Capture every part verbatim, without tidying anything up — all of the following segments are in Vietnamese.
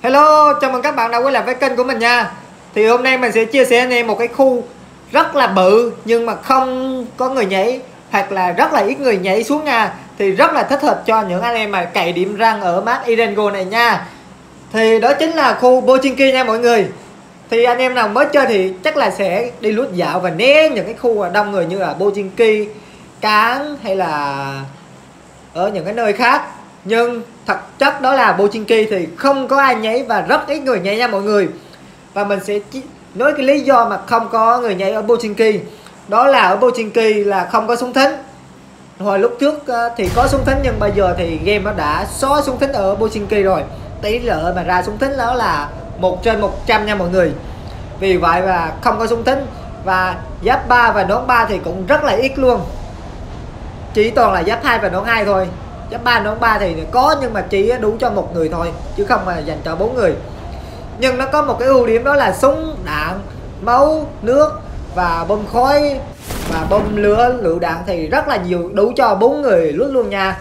Hello, chào mừng các bạn đã quay lại với kênh của mình nha. Thì hôm nay mình sẽ chia sẻ anh em một cái khu rất là bự nhưng mà không có người nhảy, hoặc là rất là ít người nhảy xuống nha. Thì rất là thích hợp cho những anh em mà cày điểm răng ở map Erangel này nha. Thì đó chính là khu Pochinki nha mọi người. Thì anh em nào mới chơi thì chắc là sẽ đi lút dạo và né những cái khu đông người như là Pochinki, Cán hay là ở những cái nơi khác. Nhưng thật chất đó là Pochinki thì không có ai nhảy và rất ít người nhảy nha mọi người. Và mình sẽ nói cái lý do mà không có người nhảy ở Pochinki. Đó là ở Pochinki là không có súng thính. Hồi lúc trước thì có súng thính nhưng bây giờ thì game nó đã xóa súng thính ở Pochinki rồi. Tỷ lệ mà ra súng thính đó là một trên một trăm nha mọi người. Vì vậy mà không có súng thính. Và giáp ba và nón ba thì cũng rất là ít luôn. Chỉ toàn là giáp hai và nón hai thôi. Giáp ba nón ba thì có nhưng mà chỉ đủ cho một người thôi, chứ không là dành cho bốn người. Nhưng nó có một cái ưu điểm đó là súng, đạn, máu, nước và bom khói và bom lửa, lựu đạn thì rất là nhiều, đủ cho bốn người luôn luôn nha.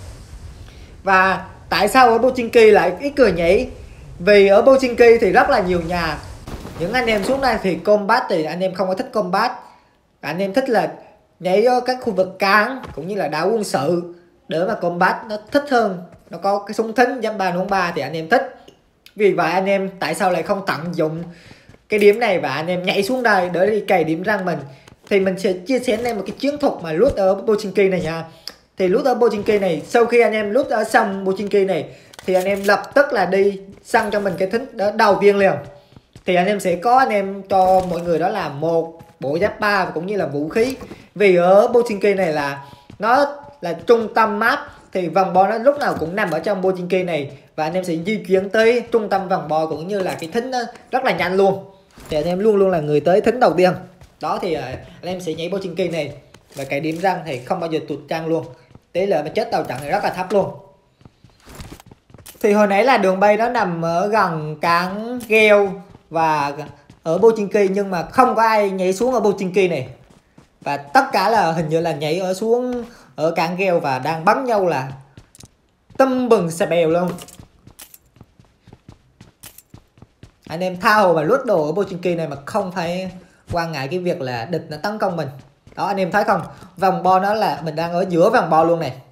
Và tại sao ở Pochinki lại ít người nhảy? Vì ở Pochinki thì rất là nhiều nhà. Những anh em xuống đây thì combat thì anh em không có thích combat. Anh em thích là nhảy ở các khu vực cán cũng như là đảo quân sự để mà combat nó thích hơn. Nó có cái súng thính giáp ba nón ba thì anh em thích. Vì vậy anh em tại sao lại không tận dụng cái điểm này và anh em nhảy xuống đây để đi cày điểm răng mình. Thì mình sẽ chia sẻ anh em một cái chiến thuật mà loot ở Pochinki này nha. Thì loot ở Pochinki này, sau khi anh em loot ở xong Pochinki này thì anh em lập tức là đi săn cho mình cái thính đầu tiên liền. Thì anh em sẽ có anh em cho mọi người đó là một bộ giáp ba cũng như là vũ khí. Vì ở Pochinki này là nó là trung tâm map thì vòng bo nó lúc nào cũng nằm ở trong Pochinki này. Và anh em sẽ di chuyển tới trung tâm vòng bo cũng như là cái thính rất là nhanh luôn. Thì anh em luôn luôn là người tới thính đầu tiên. Đó thì anh em sẽ nhảy Pochinki này. Và cái điểm răng thì không bao giờ tụt trăng luôn. Tỷ lệ mà chết đầu trận thì rất là thấp luôn. Thì hồi nãy là đường bay nó nằm ở gần cảng Gheo và ở Pochinki, nhưng mà không có ai nhảy xuống ở Pochinki này. Và tất cả là hình như là nhảy ở xuống ở cảng Gheo và đang bắn nhau là tưng bừng xà bèo luôn. Anh em tha hồ mà lút đồ ở Pochinki này mà không phải quan ngại cái việc là địch nó tấn công mình. Đó anh em thấy không, vòng bo nó là mình đang ở giữa vòng bo luôn này.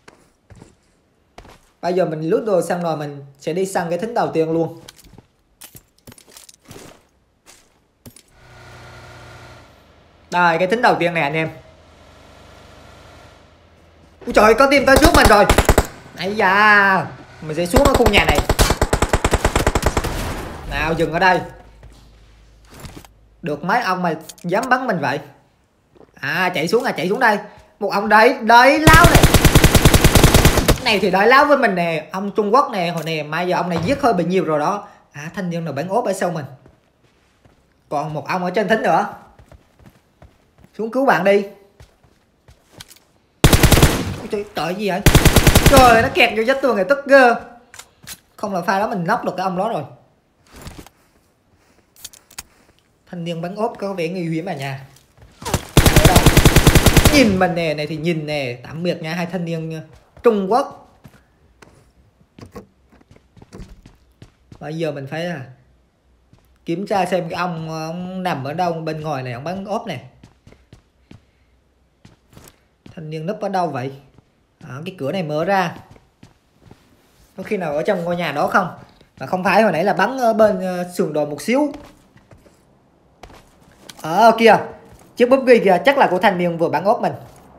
Bây giờ mình lút đồ xong rồi mình sẽ đi săn cái thính đầu tiên luôn. Đây cái thính đầu tiên này anh em. Ui trời ơi, có team tới trước mình rồi. Ây da, mình sẽ xuống ở khu nhà này. Nào dừng ở đây. Được mấy ông mà dám bắn mình vậy. À chạy xuống à, chạy xuống đây. Một ông đấy, đấy láo này. Này thì đợi láo với mình nè. Ông Trung Quốc nè, hồi nè mai giờ ông này giết hơi bị nhiều rồi đó. À thanh niên nào bắn ốp ở sau mình. Còn một ông ở trên thính nữa. Xuống cứu bạn đi. Trời, trời gì vậy? Trời nó kẹt vô vách tường này tức ghê. Không là pha đó mình nóc được cái ông đó rồi. Thanh niên bắn ốp có vẻ nguy hiểm mà nha. Nhìn mình nè, này thì nhìn nè, tạm biệt nha hai thanh niên Trung Quốc. Bây giờ mình phải là kiểm tra xem cái ông, ông nằm ở đâu bên ngoài này, ông bắn ốp nè. Thanh niên núp ở đâu vậy? À, cái cửa này mở ra. Có khi nào ở trong ngôi nhà đó không? Mà không phải hồi nãy là bắn ở bên uh, sườn đồi một xíu. Ở kia, chiếc búp ghi kìa, chắc là của thanh niên vừa bắn ốp mình.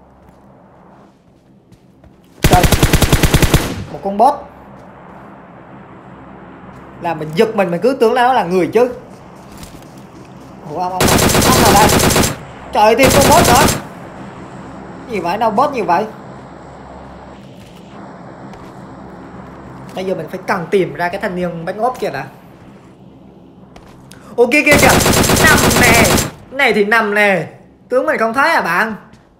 Trời, một con bot. Là mình giật mình, mình cứ tưởng là nó là người chứ. Ủa ông, ông, ông, ông nào đây? Trời thêm con bot nữa. Gì vậy, đâu bot nhiều vậy? Bây giờ mình phải cần tìm ra cái thanh niên bánh ốp kia đã. Ok kia kìa, nằm nè. Này thì nằm nè. Tướng mình không thấy à bạn?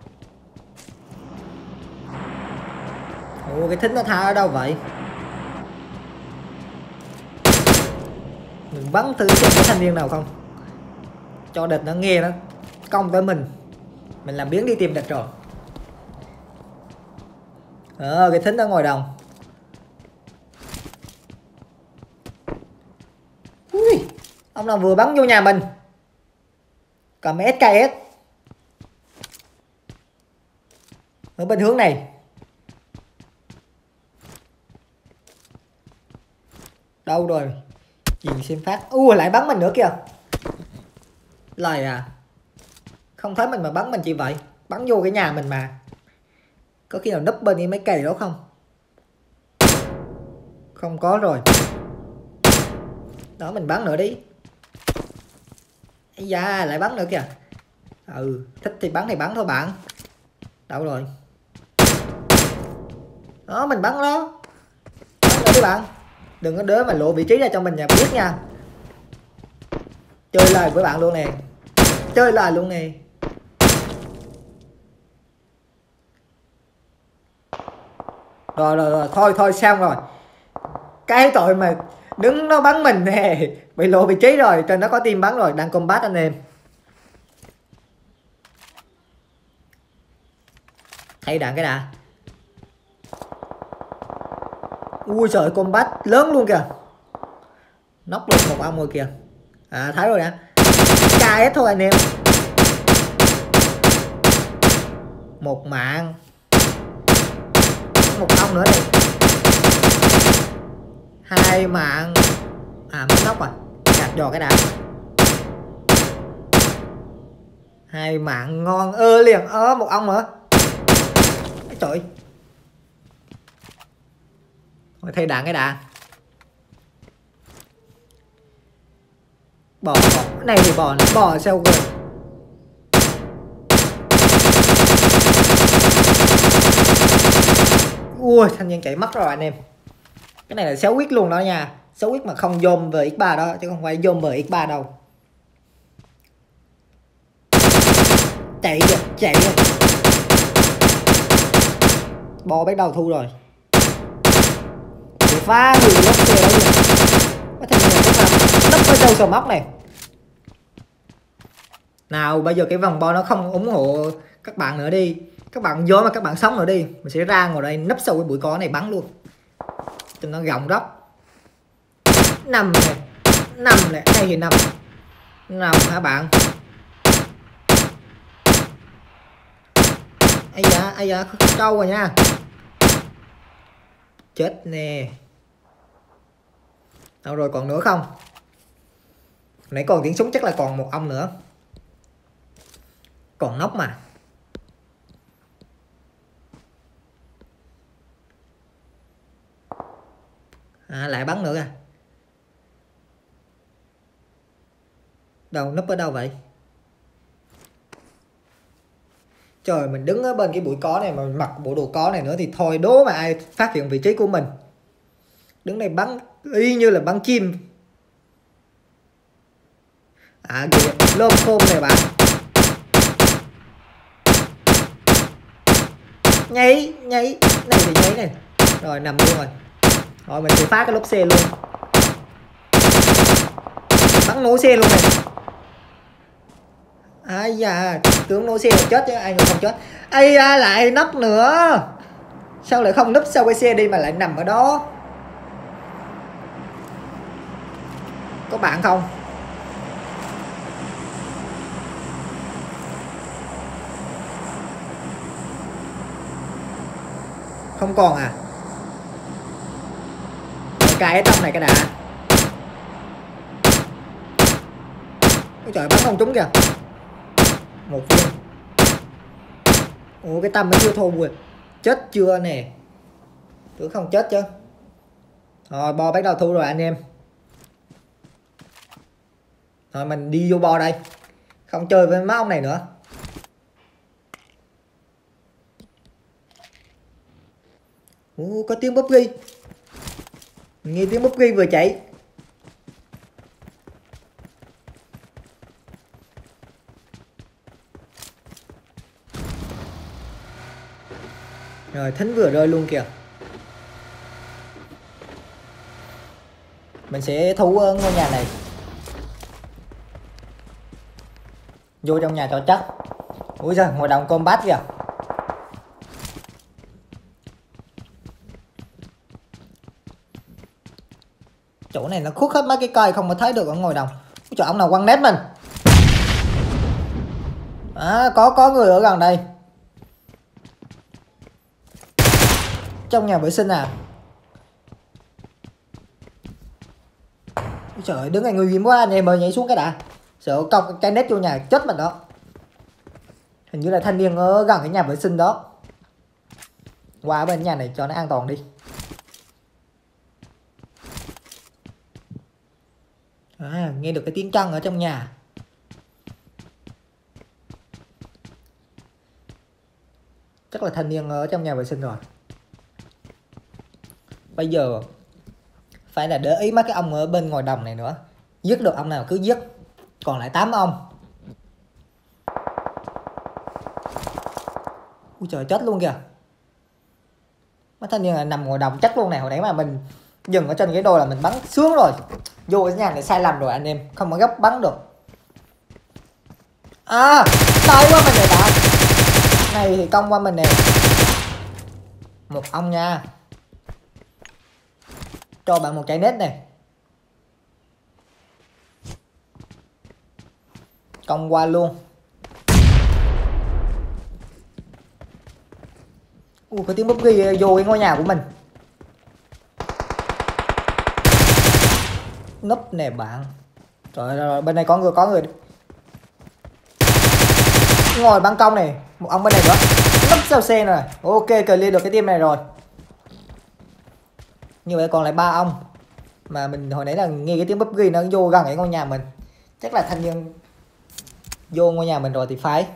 Ồ cái thính nó tha ở đâu vậy? Mình bắn thử xem có thanh niên nào không. Cho địch nó nghe nó công tới mình. Mình làm biến đi tìm địch rồi. Ờ cái thính ở ngoài đồng. Ông nào vừa bắn vô nhà mình. Cầm ét ca ét. Ở bên hướng này. Đâu rồi? Nhìn xem phát. U lại bắn mình nữa kìa. Lời à. Không thấy mình mà bắn mình chỉ vậy. Bắn vô cái nhà mình mà. Có khi nào núp bên cái mấy cây đó không? Không có rồi. Đó mình bắn nữa đi. Ây da lại bắn nữa kìa. Ừ thích thì bắn thì bắn thôi bạn. Đâu rồi? Đó mình bắn đó. Bắn nữa đi bạn. Đừng có đứa mà lộ vị trí ra cho mình nhà biết nha. Chơi lời với bạn luôn nè. Chơi lời luôn nè. Rồi rồi rồi thôi thôi xong rồi. Cái tội mà đứng nó bắn mình nè. Bị lộ vị trí rồi. Trên nó có team bắn rồi. Đang combat anh em. Thay đạn cái đã. Ui trời combat lớn luôn kìa. Nóc được một ông rồi kìa. À thấy rồi nè. ca ét thôi anh em. Một mạng. Một ông nữa đây. Hai mạng. À mất nóc à. Gạt giò cái đã. Hai mạng ngon ơ liền. Ơ một ông nữa. Trời. Thôi thay đạn cái đã. Bò, bò. Cái này thì bò này. Bò sao rồi. Ui thanh niên chạy mất rồi anh em. Cái này là sáu quýt luôn đó nha. sáu quýt mà không zoom về ích ba đó. Chứ không phải zoom về ích ba đâu. Chạy kìa. Chạy kìa. Bò bắt đầu thu rồi. Để phá người lốp xe đó kìa. Cái thằng này cũng làm nấp ở sâu sờ móc này. Nào bây giờ cái vòng bo nó không ủng hộ các bạn nữa đi. Các bạn vô mà các bạn sống nữa đi. Mình sẽ ra ngồi đây nấp sâu cái bụi cỏ này bắn luôn. Cho nó rộng róc. Nằm này. Nằm này. Đây thì nằm. Nằm hả bạn. Ây da, ây da, trâu rồi nha. Chết nè. Đâu rồi còn nữa không? Nãy còn tiếng súng chắc là còn một ông nữa. Còn nóc mà. À lại bắn nữa kìa. Đâu núp ở đâu vậy? Trời mình đứng ở bên cái bụi có này mà mặc bộ đồ có này nữa thì thôi đố mà ai phát hiện vị trí của mình. Đứng đây bắn y như là bắn chim. À kìa lôm khôm này bạn. Nháy nháy. Này thì nháy này. Rồi nằm luôn rồi. Rồi mình sẽ phá cái lốp xe luôn. Bắn nổ xe luôn này. Ai da, tướng nổ xe là chết chứ ai người không chết. Ai da lại nấp nữa. Sao lại không núp sau cái xe đi mà lại nằm ở đó? Có bạn không? Không còn à? Cái ở trong này cái đã. Ôi trời bắn không trúng kìa. Một viên. Ủa cái tâm nó chưa thô rồi. Chết chưa nè. Tưởng không chết chứ. Rồi bo bắt đầu thu rồi anh em. Rồi mình đi vô bo đây. Không chơi với má ông này nữa. Ủa có tiếng búp ghi. Nghe tiếng búp ghi vừa chạy. Rồi thính vừa rơi luôn kìa. Mình sẽ thu ngôi nhà này. Vô trong nhà cho chắc. Ui giời ngồi đồng combat kìa. Chỗ này nó khuất hết mấy cái cây không mà thấy được ở ngồi đồng. Ui Trời, ông nào quăng nét mình. À, có có người ở gần đây. Trong nhà vệ sinh à. Trời ơi, đứng này nguy hiểm quá, anh em ơi, nhảy xuống cái đã. Sợ cong cái nét vô nhà chết mình đó. Hình như là thanh niên ở gần cái nhà vệ sinh đó. Qua bên nhà này cho nó an toàn đi. À, nghe được cái tiếng chân ở trong nhà. Chắc là thanh niên ở trong nhà vệ sinh rồi. Bây giờ phải là để ý mấy cái ông ở bên ngoài đồng này nữa. Giết được ông nào cứ giết. Còn lại tám ông. Ui trời, chết luôn kìa. Mấy thanh niên là nằm ngoài đồng chắc luôn này. Hồi nãy mà mình dừng ở trên cái đồi là mình bắn sướng rồi. Vô cái nhà này sai lầm rồi anh em. Không có gấp bắn được. À, tới quá mình này bạn. Này thì công qua mình nè. Một ông nha. Cho bạn một trái nét này. Công qua luôn. Ui, có tiếng búp ghi vô cái ngôi nhà của mình. Núp nè bạn. Trời ơi, bên này có người, có người. Ngồi ban công này. Một ông bên này nữa. Núp sau xe rồi. Ok, clear được cái team này rồi. Như vậy còn lại ba ông. Mà mình hồi nãy là nghe cái tiếng búp ghi nó vô gần cái ngôi nhà mình. Chắc là thanh niên vô ngôi nhà mình rồi thì phải.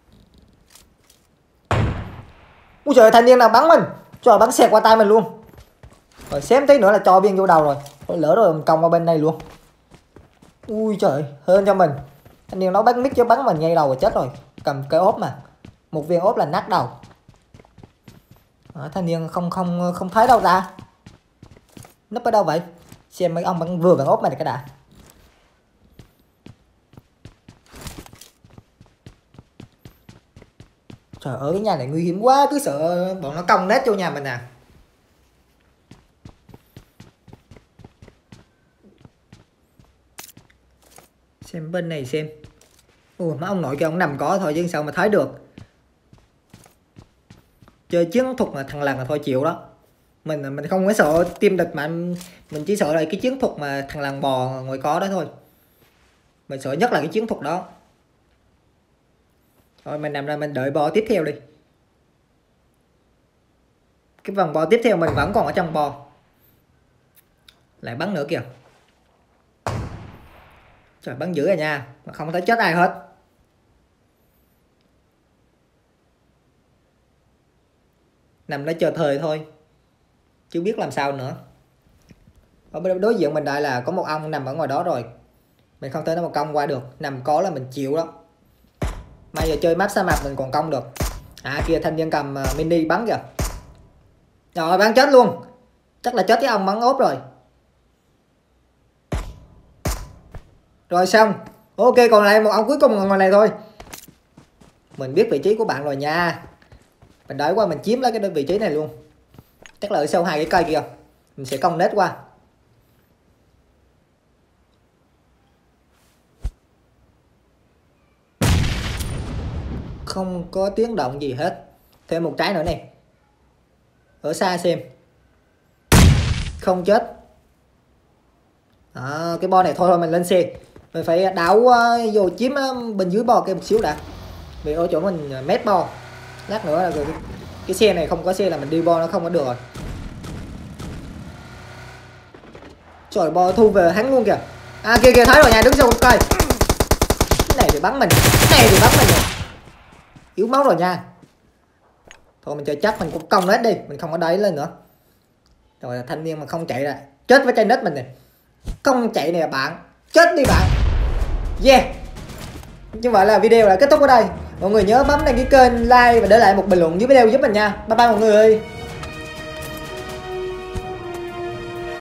Ui trời, thanh niên nào bắn mình. Trời, bắn xẹt qua tay mình luôn. Rồi xém tí nữa là cho viên vô đầu rồi. Rồi lỡ rồi mình cong qua bên này luôn. Ui trời, hơn cho mình. Thanh niên nó bắn mít chứ bắn mình ngay đầu rồi chết rồi. Cầm cái ốp mà. Một viên ốp là nát đầu. Đó, thanh niên không không không thấy đâu ra. Núp ở đâu vậy? Xem mấy ông bắn vừa bắn ốp này cái đã. Trời ơi, cái nhà này nguy hiểm quá. Cứ sợ bọn nó cong nét vô nhà mình à. Xem bên này xem. Ủa, mấy ông nội kia ông nằm có thôi chứ sao mà thấy được. Chơi chiến thuật mà thằng lằn là thôi chịu đó. Mình mình không có sợ team địch mà mình chỉ sợ là cái chiến thuật mà thằng lằn bò ngoài có đó thôi. Mình sợ nhất là cái chiến thuật đó. Thôi mình nằm ra mình đợi bò tiếp theo đi. Cái vòng bò tiếp theo mình vẫn còn ở trong bò. Lại bắn nữa kìa. Trời, bắn dữ rồi nha. Mà không thấy chết ai hết. Nằm đó chờ thời thôi. Chưa biết làm sao nữa. Ở bên đối diện mình đại là có một ông nằm ở ngoài đó rồi. Mình không thể nào mà công qua được. Nằm có là mình chịu đó. Bây giờ chơi map sa mạc mình còn công được. À kia thanh niên cầm mini bắn kìa. Rồi bắn chết luôn. Chắc là chết cái ông bắn ốp rồi. Rồi xong. Ok, còn lại một ông cuối cùng ở ngoài này thôi. Mình biết vị trí của bạn rồi nha. Mình đợi qua mình chiếm lấy cái vị trí này luôn. Chắc là ở sau hai cái cây kìa. Mình sẽ công nết qua. Không có tiếng động gì hết. Thêm một trái nữa này. Ở xa xem. Không chết. À, cái bo này thôi thôi mình lên xe. Mình phải đảo uh, vô chiếm uh, bên dưới bo kia một xíu đã. Vì ở chỗ mình uh, mét bo. Lát nữa là cái, cái xe này không có xe là mình đi bo nó không có được rồi. Trời, bo thu về hắn luôn kìa. À kia kia thấy rồi nha, đứng sau coi. Cái này thì bắn mình. Cái này thì bắn mình rồi. Yếu máu rồi nha. Thôi mình chơi chắc mình cũng công hết đi. Mình không có đẩy lên nữa. Rồi thanh niên mà không chạy ra chết với cây nết mình này. Không chạy nè bạn. Chết đi bạn. Yeah. Như vậy là video đã kết thúc ở đây. Mọi người nhớ bấm đăng ký kênh, like và để lại một bình luận dưới video giúp mình nha. Bye bye mọi người ơi.